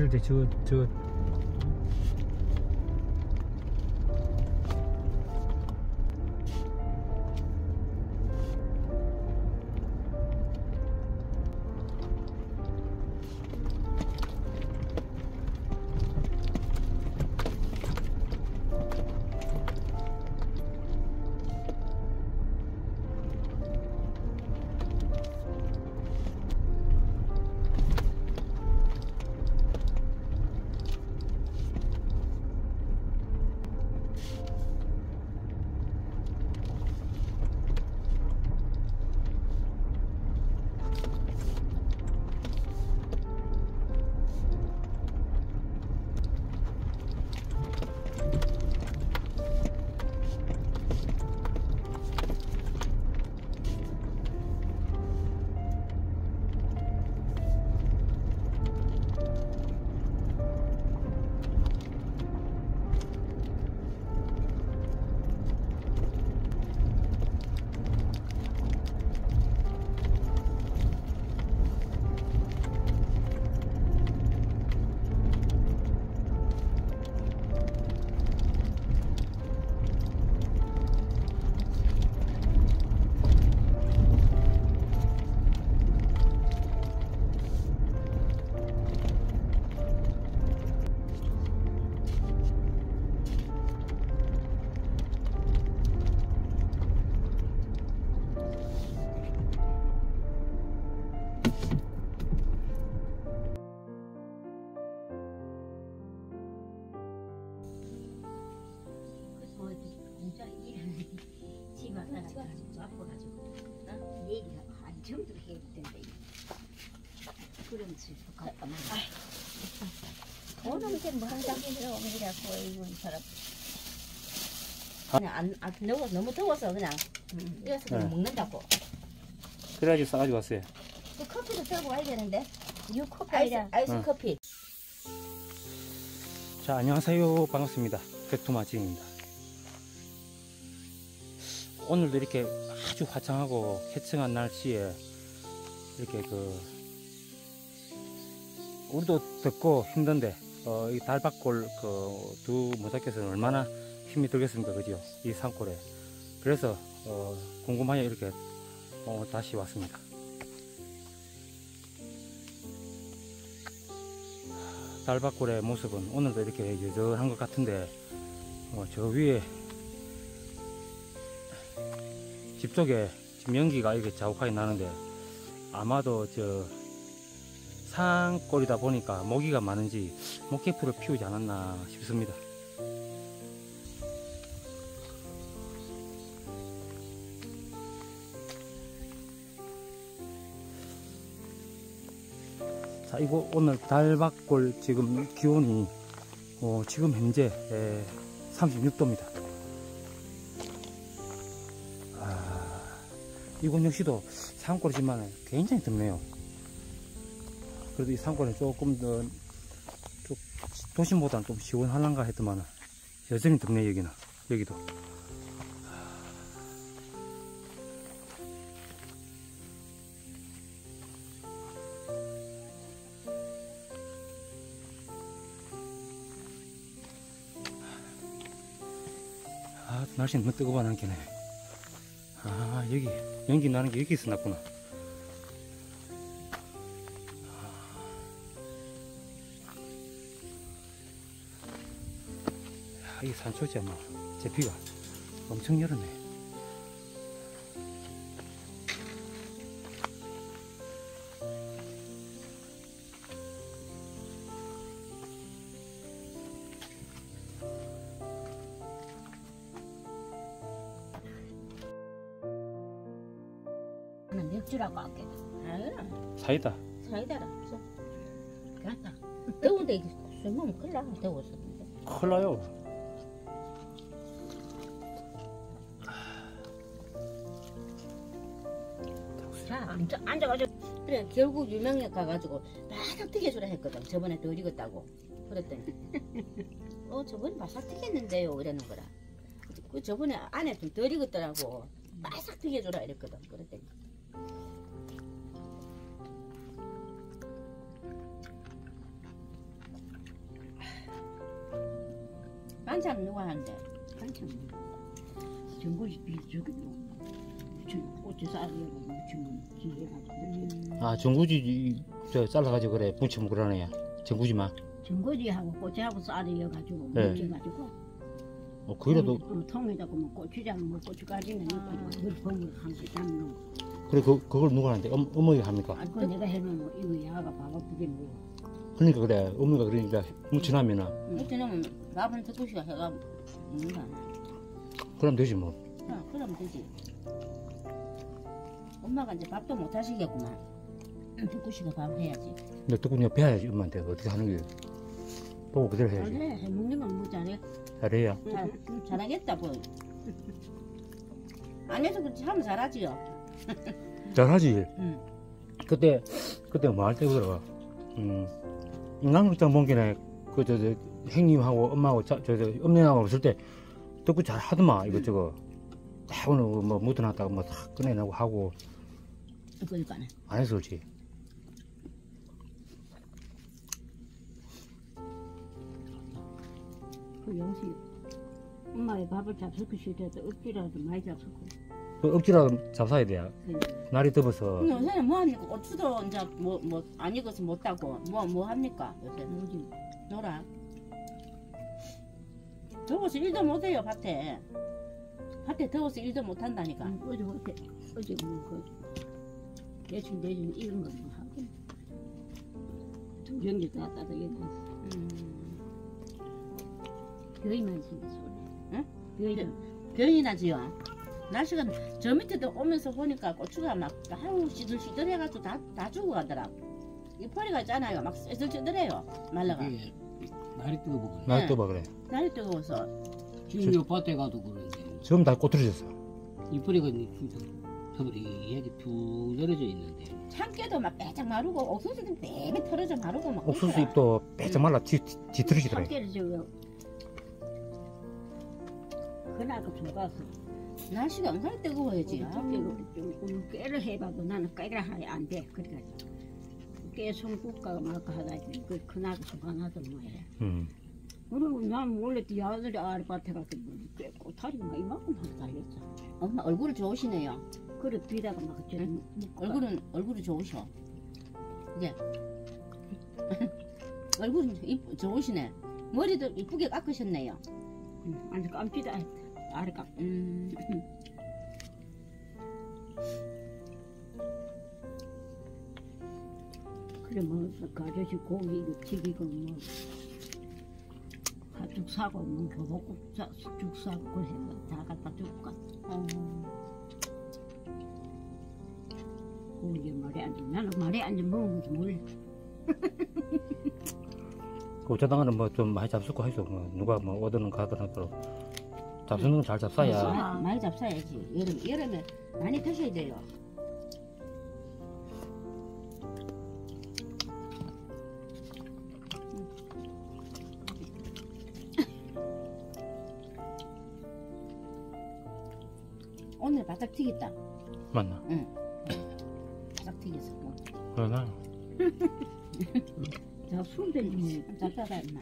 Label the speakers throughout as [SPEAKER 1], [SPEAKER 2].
[SPEAKER 1] 이럴 때 저
[SPEAKER 2] 얘기가 한참 더 해야 된다. 그럼 돈은 이제 뭐 한장이라 오면이라고 이건 사람. 그냥 안 너무 더워서 그냥 이어서 그냥 먹는다고.
[SPEAKER 1] 그래가지고 싸가지고 왔어요.
[SPEAKER 2] 그 커피도 들고 와야 되는데. 유 커피 아이스 커피.
[SPEAKER 1] 자, 안녕하세요. 반갑습니다. 백두마지입니다. 오늘도 이렇게 아주 화창하고 쾌청한 날씨에 이렇게 우리도 덥고 힘든데 이 달밭골 두 모자께서는 얼마나 힘이 들겠습니까, 그죠? 이 산골에. 그래서 궁금하여 이렇게 다시 왔습니다. 달밭골의 모습은 오늘도 이렇게 여전한 것 같은데 저 위에 집 쪽에 지금 연기가 이렇게 자욱하게 나는데 아마도 저 산골이다 보니까 모기가 많은지 모기풀을 피우지 않았나 싶습니다. 자, 이거 오늘 달밭골 지금 기온이 지금 현재 36도입니다. 이곳 역시도 산골이지만 굉장히 덥네요. 그래도 이 산골은 조금 더 도심보다는 좀 시원할란가 했더만 여전히 덥네. 여기도. 날씨는 너무 뜨거워 남기네. 여기 연기 나는 게 여기 있었구나. 이 산초지 아마 제피가 엄청 열었네.
[SPEAKER 2] 맥주라고 할게.
[SPEAKER 1] 사이다.
[SPEAKER 2] 사이다라. 그렇다. 더운데 술 먹으면 큰일 나. 더워서.
[SPEAKER 1] 큰일 나요.
[SPEAKER 2] 자, 앉아가지고. 그래, 결국 유명역 가가지고 바삭 튀겨주라 했거든. 저번에 더 익었다고. 그랬더니 저번에 바삭 튀겼는데요 이러는 거라. 그 저번에 안에 좀 덜 익었더라고. 바삭 튀겨주라 이랬거든. 그랬더니 반찬 누가 하는데?
[SPEAKER 3] 한참 전골이 비저기도 고추 쌀이고 무치면 기해가지고
[SPEAKER 1] 아 전구지 저 잘라가지고 그래 부쳐 먹으라네. 전구지만.
[SPEAKER 3] 전골이하고 고추하고 쌀이어가지고
[SPEAKER 1] 네.
[SPEAKER 3] 무쳐가지고
[SPEAKER 1] 거기라도
[SPEAKER 3] 통에다가 뭐 고추장 뭐 고추가지는 넣고 버무려 한개 담는
[SPEAKER 1] 그래 그걸 누가 하는데 어머니가 합니까?
[SPEAKER 3] 아 그거 내가 해놓으면 이거 야가 밥 아프게 먹어
[SPEAKER 1] 그러니까 그래 어머니가 그러니까 뭉쳐나면은
[SPEAKER 2] 이렇게 넣으면 밥은 듣고시가 해가 먹는다.
[SPEAKER 1] 그럼 되지 뭐.
[SPEAKER 2] 그럼 되지. 엄마가 이제 밥도 못 하시겠구만. 듣고시가 밥 해야지.
[SPEAKER 1] 근데 뜨거운 배워야지 엄마한테 어떻게 하는 게 보고 그대로 해야지.
[SPEAKER 3] 그래 해먹는 건 뭐 잘해
[SPEAKER 1] 잘해야.
[SPEAKER 2] 잘하겠다 뭐. 안 해서 그렇지 하면 잘하지요.
[SPEAKER 1] 잘하지.
[SPEAKER 2] 응.
[SPEAKER 1] 그때 뭐 할 때 그러가. 인간극장 본 게네 그저 형님하고 엄마하고 저 엄님하고 없을 때 듣고 잘 하더만 이것저것. 다 오늘 뭐 묻어놨다가 뭐 다 꺼내내고 하고
[SPEAKER 3] 그러니까
[SPEAKER 1] 안 해서 그렇지.
[SPEAKER 3] 그 영시 엄마의 밥을 잡수고 싶어도 억지라도 많이 잡수고
[SPEAKER 1] 그 억지라도 잡사야 돼. 날이 더워서.
[SPEAKER 2] 근데 요새는 뭐 합니까? 고추도 이제 뭐 안 익어서 못 따고 뭐 합니까? 요새
[SPEAKER 3] 뭐지
[SPEAKER 2] 놀아. 더워서 일도 못 해요 밭에. 밭에 더워서 일도 못 한다니까.
[SPEAKER 3] 어제 뭐그 대충 이런 거뭐 하고 두 병이 다 따뜻해놨어 병이만 생겼어
[SPEAKER 2] 응?
[SPEAKER 3] 병이
[SPEAKER 2] 병이 나지요. 날씨가 저 밑에도 오면서 보니까 고추가 막 아우 시들시들해가지고 다 죽어가더라. 이 포리가 있잖아요. 막 쓰들쓰들해요. 말라가.
[SPEAKER 4] 이게 날이 뜨거워.
[SPEAKER 1] 날 떠봐 그래.
[SPEAKER 2] 날이 뜨거워서.
[SPEAKER 4] 지금 요 밭에 가도 그런데
[SPEAKER 1] 지금 다 꼬투리졌어.
[SPEAKER 4] 이 뿌리가 이렇게 푹 내려져 있는데
[SPEAKER 2] 참깨도 막 빼짝 마르고 옥수수도 빼빼 털어져 마르고 막.
[SPEAKER 1] 옥수수
[SPEAKER 2] 그러더라.
[SPEAKER 1] 잎도 빼짝 말라 뒤틀어지더라.
[SPEAKER 3] 참깨를 저거 그나가 좋아서
[SPEAKER 2] 날씨가 엉망 뜨거워야지.
[SPEAKER 3] 참깨로 좀 깨를 해봐도 나는 깨를 하야 안돼 그래가지고 깨 송국가 말까 하다 그 그나가 좋아하던 뭐야 그리고 난 원래 네 아들이 아르바이트 가서 꽤 꼬타리가 이만큼 하고 달렸잖아
[SPEAKER 2] 엄마 얼굴이 좋으시네요.
[SPEAKER 3] 그래 비다가 막 저는
[SPEAKER 2] 얼굴이 좋으셔. 이제 얼굴은 좋으시네. 머리도 이쁘게 깎으셨네요.
[SPEAKER 3] 아니 깜찍다 아래 깜 그래 뭐 가져시 고기 튀기고 뭐 가죽 사고 뭐 교복국 죽 사고 그래 다 갖다 줄까 고기 말이 안 돼. 나는 말이 안 돼. 먹으면서 몰라.
[SPEAKER 1] 어쩌다가는 뭐 좀 많이 잡수고 하죠. 뭐 누가 뭐 오더는 가든 하도록 잡수는 건 잘 잡사야.
[SPEAKER 2] 많이 잡숴야지. 여름에 많이 드셔야 돼요. 오늘 바싹 튀겼다.
[SPEAKER 1] 맞나?
[SPEAKER 2] 응. 바싹 튀겼어.
[SPEAKER 1] 그러나
[SPEAKER 3] 자, 순대지 뭐.
[SPEAKER 2] 잡다가 임마.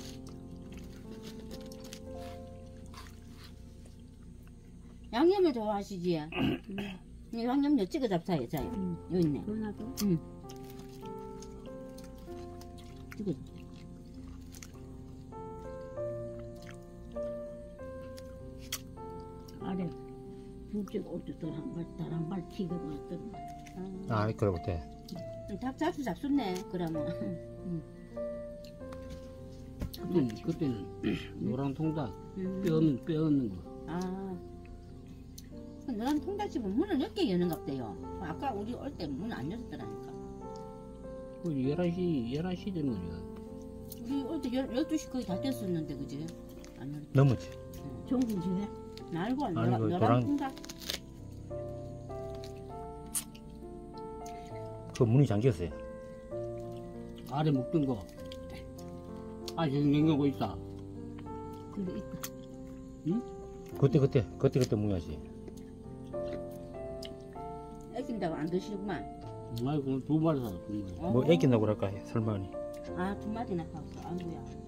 [SPEAKER 2] 양념을 좋아하시지? 양념 요 찍어 잡사요, 자요. 요 있네.
[SPEAKER 3] 그나도.
[SPEAKER 2] 이거.
[SPEAKER 3] 아래 북쪽 옷도 한발 튀겨봤던
[SPEAKER 1] 아 그래 그때
[SPEAKER 2] 닭 자주 잡숫네. 그러면.
[SPEAKER 4] 그때는 노란 통닭 뼈 없는 거.
[SPEAKER 2] 아. 너랑 통닭집은 문을 늦게 여는갑대요. 아까 우리 올 때 문 안 열었더라니까.
[SPEAKER 4] 그 11시 된 거죠.
[SPEAKER 2] 우리 올 때 12시 거의 다 됐었는데, 그지? 안 열었다.
[SPEAKER 1] 넘었지.
[SPEAKER 3] 종근 집에
[SPEAKER 2] 알고
[SPEAKER 1] 아니,
[SPEAKER 2] 너랑
[SPEAKER 1] 그
[SPEAKER 2] 너랑 통닭.
[SPEAKER 1] 그 문이 잠겼어요.
[SPEAKER 4] 아래 묶던 거. 지금 냉장고 있다.
[SPEAKER 3] 그래 있다.
[SPEAKER 4] 응?
[SPEAKER 1] 그때 문이야지.
[SPEAKER 2] 애긴다고 안 드시구만.
[SPEAKER 4] 그럼 두 마리 사서 두 마리.
[SPEAKER 1] 뭐 애긴다고 그럴까 설마니.
[SPEAKER 2] 아, 두 마리나 샀어. 아이고야.